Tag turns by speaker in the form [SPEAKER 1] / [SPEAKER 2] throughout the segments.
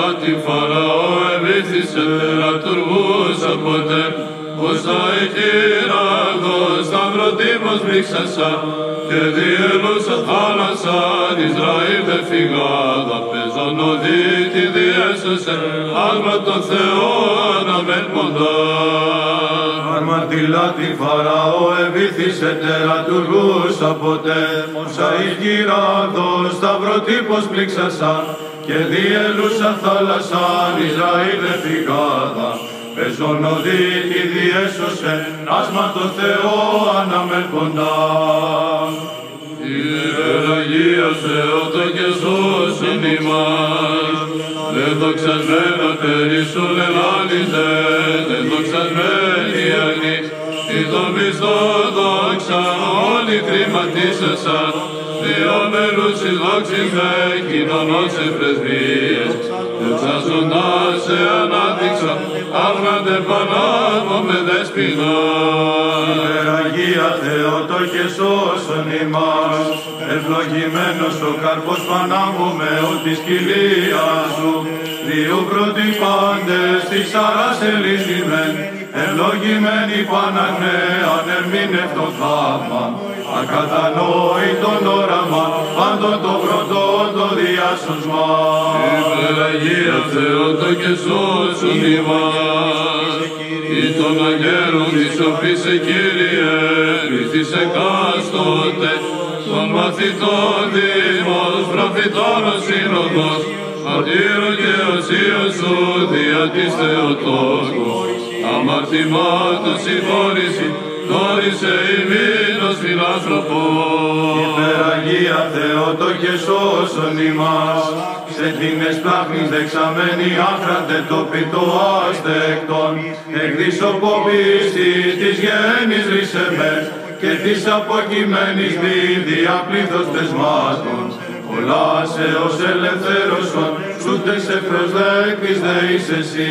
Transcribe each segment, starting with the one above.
[SPEAKER 1] τη Φαραώ εβήθησε τερατουργούσα ποτέ, πως θα εκείραγω σταυροτύπος βρήξασα, και διελούσα θάλασσαν Ισραήλ δε φυγάδα, πεζόν οδύτη διέσωσε, άσμα το Θεό αναμελποντά.
[SPEAKER 2] Αρμαντιλά τη Φαραώ εβήθησε τερατουργούσα ποτέ, πως θα εκείραγω σταυροτύπος βρήξασα, και διελούσα θάλασσαν Ισραήλ δε φυγάδα, πεζόν οδύτη διέσωσε, άσμα το Θεό αναμελποντά.
[SPEAKER 1] Αγία Θεότο και σώσον ημάς, δε δοξασμένα περίσσου λελάνιζε, δε δοξασμένη αγνή, ή τον μισθό δόξα όλοι κριματίσασαν, δύο μερούσεις δόξης με κοινωνών σε πρεσβείες, εξάζοντας σε ανάδειξα, άλγαντε Πανάγω με δεσποινά.
[SPEAKER 2] Υπεραγία Θεότο και σώσον ημάς, ευλογημένος ο καρπός Πανάγω με ό,τι σκυλία σου, δύο πρώτοι πάντες της αράς ελίσθημεν, ευλογημένοι Παναγνέ ανερμήνευτο θαύμα, ακατανόητον όραμα, πάντων το πρώτο το διάσωσμα.
[SPEAKER 1] Υπεραγία Θεότο και σώσον ημάς, ή των αγγέλων της οπίσε Κύριε, ρηθείς εκάστοτε, των μαθητών Δήμος, προφητών ο σύνοδος, μαρτύρων και οσίων σου, δια της Θεοτόκου, αμαρτημάτων συγχώρηση, δόρισε ημίνος φιλάνθρωπος.
[SPEAKER 2] Υπεραγία Θεότο και σώσον ημάς, σε την εσπλάχνης δεξαμένη άχραντε το πιτό άστεκτον, εκδισοποπίστη της γέννης ρίσεμε, και της αποκειμένης μη διαπλήθος τεσμάτων, πολλά σε ως ελευθέρωσον, σούτε σε προσδέκτης δεείς εσύ.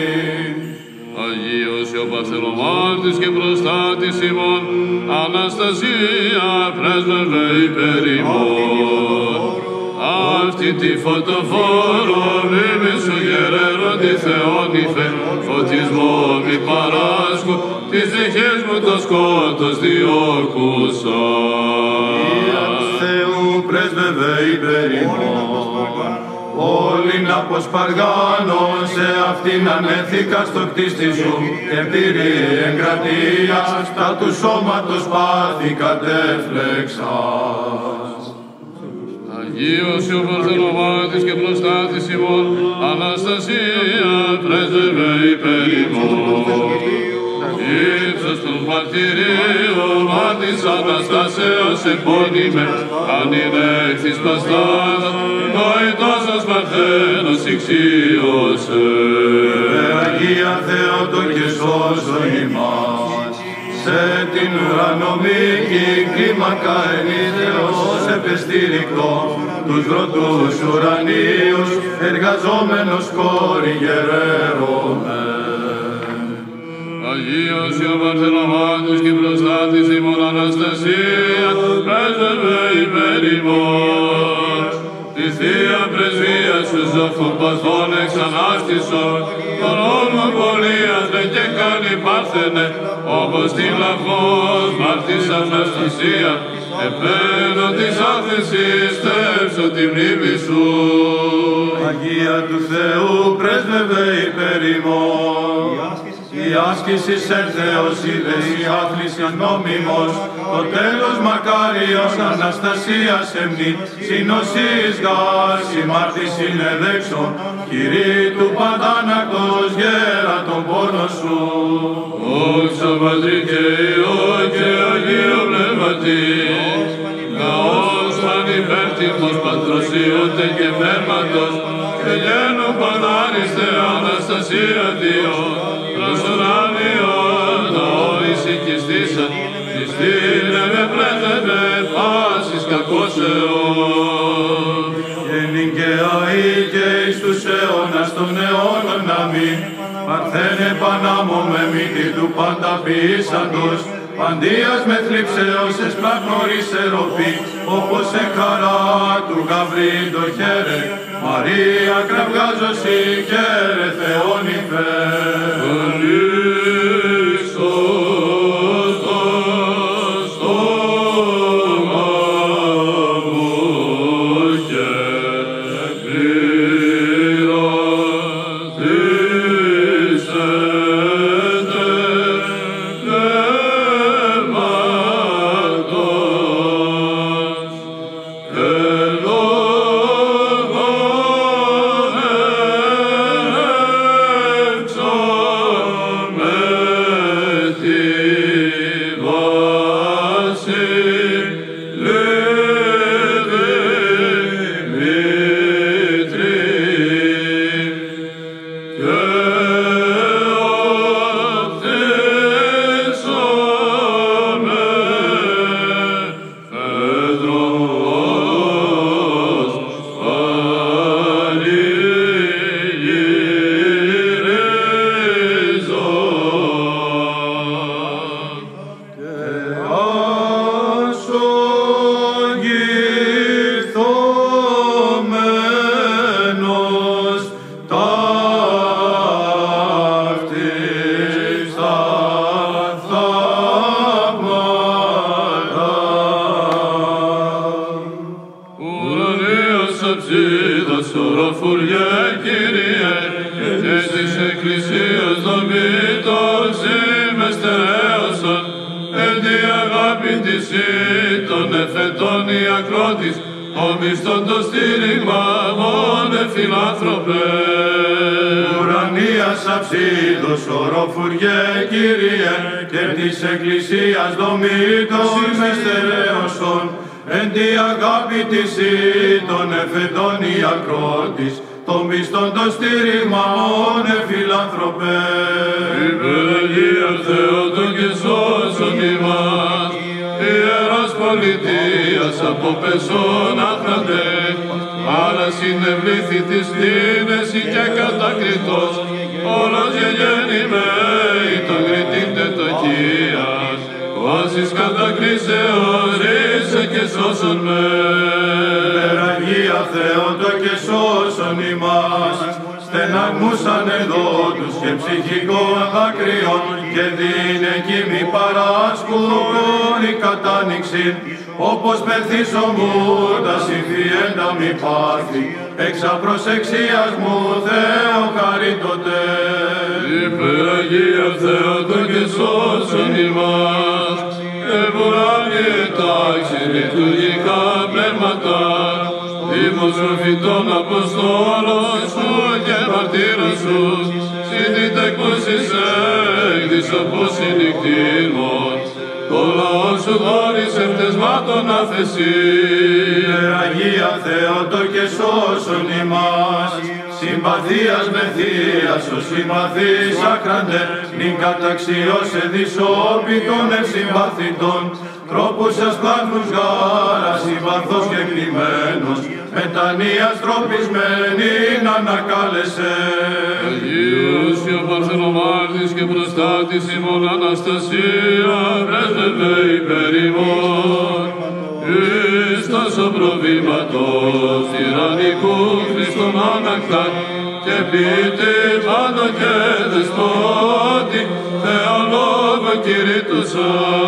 [SPEAKER 1] Αγίος ο Παρθενομάρτης και προστάτης ημών, Αναστασία πρέσβευε υπέρ ημών. Αυτή τη φωτοφόρο μνήμη σου γερέροντι Θεόνυφε, φωτισμό μη παράσκου, της ψυχής μου το σκότος διώκουσα.
[SPEAKER 2] Του Θεού πρέσβευε υπέρ ημών, όλην αποσπαργάνων σε αυτήν ανέθηκα στο κτίστη σου, και πτήρη εγκρατεία στα του σώματος πάθη κατέφλεξας.
[SPEAKER 1] Αγίος ο Παρθενομάρτης και προστάτης ημών, Αναστασία πρέσβευε υπέρ ημών. Ύψος των μαρτυρίων, μάτης Αναστάσεως επώνυμε, αν είναι της παστάς, νοητός σας Παρθένος ηξίωσε.
[SPEAKER 2] Αγία Θεότο και σώσον ημάς, σε την ουρανομική κλίμακα ενίδεως επεστήρικτο, τους βρωτούς ουρανίους εργαζόμενος κόρη γερέρωμε.
[SPEAKER 1] Αγίος ο Παρθενομάρτης και προστάτης ημών, Αναστασία πρέσβευε υπέρ ημών. Τη Θεία Πρεσβεία σου ζωφών παθών εξανάστησον, τον όλων πολίατρε και κάνει Πάρθενε, όπως την λαυχός μάρτης Αναστασία, επένω της άθεσης στέψω τη μνήμη σου.
[SPEAKER 2] Αγία του Θεού πρέσβευε υπέρ ημών, η άσκηση έρθεως είδες η άθληση νόμιμος, το τέλος μακάριος Αναστασίας εμνή, συνοσής γας η μάρτης είναι δέξον, Κυρί του παντάνακτος γέρα τον πόνο σου.
[SPEAKER 1] Δόξα Πατρί και Υιό και Αγίο Πνεύματι, ναός πανυπέρτυχος πατροσίωτε και πνεύματος, και γένου πανάριστε Αναστασία Διό, προς τον Άγιον ναόης οικιστήσαν, πιστήνε με πρέσβευε πάσης κακός αιών.
[SPEAKER 2] Γένην και αεί και εις τους αιώνας των αιώνων αμήν, Παρθένε Πανάμω με μύτη του πάντα ποιήσαντος, παντίας με θλίψεως εσπλαχνωρίς ερωπή, όπως σε χαρά του Γαβρίλ το χαίρε, Μαρία κραυγάζωση χαίρε Θεόν υφέ. Εκκλησίας δομήτων με στερέωσον, εν τη αγάπη της των εφετών η ακρότης, των πιστών το στήριγμα μόνε φιλάνθρωπε.
[SPEAKER 1] Υπεραγία Θεότο και σώσον ημάς, ιεράς πολιτείας από πεσόν άχραντε, αλλά συνευλήθη της τίνεση και κατακριτός, όλος γεγεννημένοι τον κριτήντε το Κίας, βάσεις κατακρίσεως ρίσε και σώσον με.
[SPEAKER 2] Υπεραγία Θεότο και σώσον ημάς, στεναγμούς ανεδότους και ψυχικών δάκρυων και δίνεκη μη παράσκουν η κατάνοιξη, όπως πεθύσομου τα συμφιέντα μη πάθη, εξ απροσεξίας μου Θεό χαρίτωτε.
[SPEAKER 1] Υπεραγία Θεότο και σώσον ημάς, εμπουράνιε τάξη λειτουργικά πνεύματα, δημοσιοφυτών Αποστόλων σου και μαρτύρων σου, συντητεκούσεις έκδης όπως συνεικτήρμων, το λαό σου δόρισε πτεσμάτων αφεσί.
[SPEAKER 2] Υπεραγία Θεότο και σώσον ημάς, συμπαθίας με θείας ο συμπαθής άκραντε, νυν καταξιώσε δυσόπιτων ευσυμπαθητών, τρόπους ασπλάχνους γάρα συμπαθός και κλειμένος, μετανοίας τροπισμένην ανακάλεσε.
[SPEAKER 1] Αγίος και ο Παρθενομάρτης και προστάτης ημών Αναστασία, πρέσβευε υπέρ ημών, εις τόσο προβήματος τυραννικού Χριστόν ανακτάν, και πίτη πάντο και δεσπότη, Θεολόγο κηρύττουσα.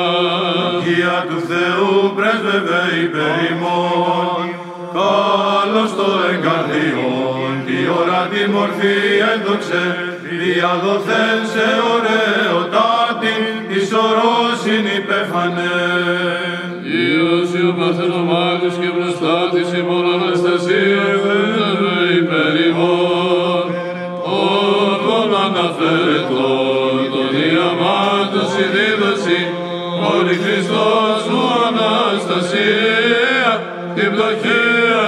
[SPEAKER 2] Αγία του Θεού πρέσβευε υπέρ ημών, καλώς το εγκαρδιόν, τη ώρα τη μορφή έδοξε, διαδοθέν σε ωραιοτάτη, της ορός είναι υπέφανε.
[SPEAKER 1] Αγίος ο Παρθενομάρτης και προστάτης ημών Αναστασία, πρέσβευε υπέρ ημών, όλων αναφέρετον, το διαμάτος η δίδωση, όλη Χριστός σου Αναστασία, την πτωχή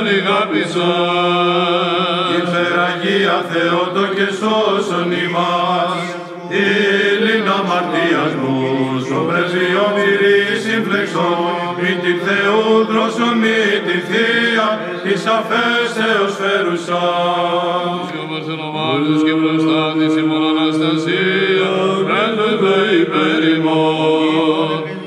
[SPEAKER 1] ανηγάπησαν.
[SPEAKER 2] Υπεραγία Θεότο και σώσον ημάς, ήλιν αμαρτίας μου, ο πρεσβειόν τυρί σύμφλεξον, μη τη Θεού δρόσον, μη τη Θεία, της αφέσεως φέρουσα.
[SPEAKER 1] Ο Παρθενομάρτης και προστάτης ημών Αναστασία, πρέσβευε υπέρ ημών.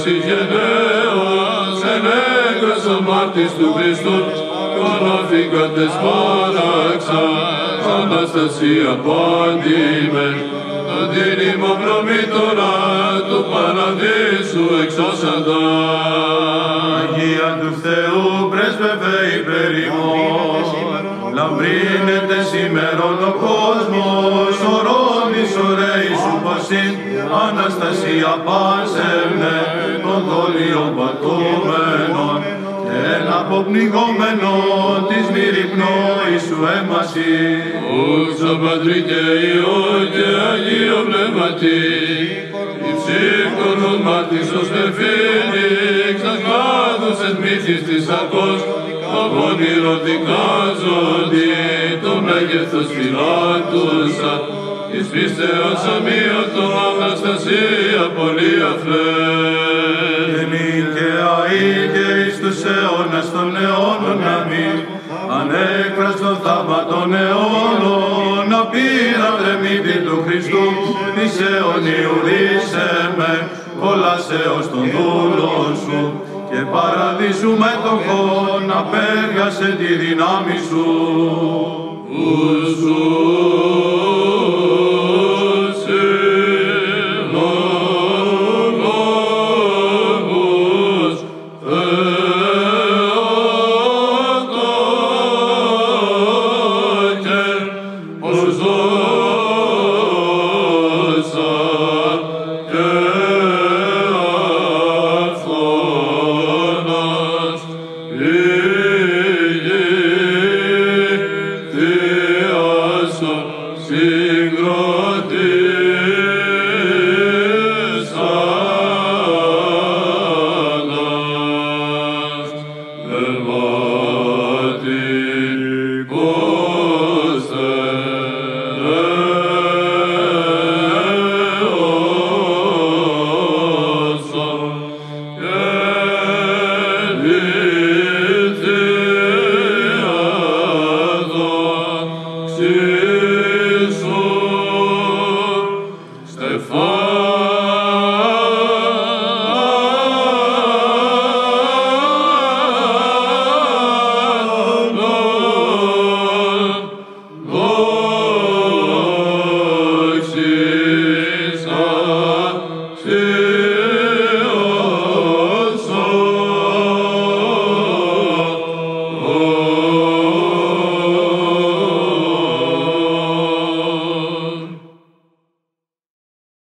[SPEAKER 1] γενναίος, ενέγκρας ο μάρτης του Χριστού, κοροφήκαντες παράξας, Αναστασία πάντημε, τον τίνημο προμήτωρα του παραδείσου εξώσαντα.
[SPEAKER 2] Αγία του Θεού πρέσβευε υπέρ ημών, λαμπρύνεται σήμερον ο κόσμος, ορώνης ωραίοι σου ποσήν, Αναστασία πάσευνε των δόλιων πατούμενων, και ένα αποπνιγόμενο της μυρυπνόης σου έμαση.
[SPEAKER 1] Ούξο Πατρί και Υιό και Αγίο Πνεύματι, υψήκονος μάρτυσος με φύνηξ, ας κλάδους εν μύθις της αρκός, απόνηρο δικάζοντι, το μέγεθος φυλάτουσα, εις πίστεως αμύωτο Αναστασία πολύ αφλέ.
[SPEAKER 2] Και νυν και αεί και εις τους αιώνας των αιώνων αμήν, ανέκφραστον θαύμα των αιώνων, απείρατε μύτη του Χριστού, της αιωνίου ρίσεμε, κολάσεως των δούλων σου, και παραδείσου μέτοχον, απέργασε τη δύναμη σου.
[SPEAKER 1] Ουσου